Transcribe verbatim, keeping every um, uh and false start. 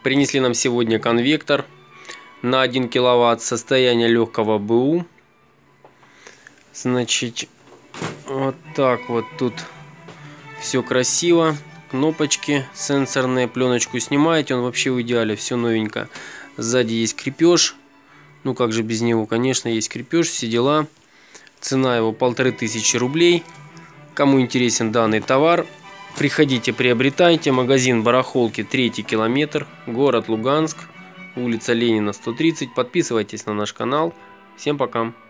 Принесли нам сегодня конвектор на один киловатт, состояние легкого БУ. Значит, вот так вот тут все красиво. Кнопочки сенсорные, пленочку снимаете, он вообще в идеале, все новенько. Сзади есть крепеж, ну как же без него, конечно, есть крепеж, все дела. Цена его полторы тысячи рублей. Кому интересен данный товар, приходите, приобретайте. Магазин барахолки, третий километр, город Луганск, улица Ленина, сто тридцать. Подписывайтесь на наш канал. Всем пока.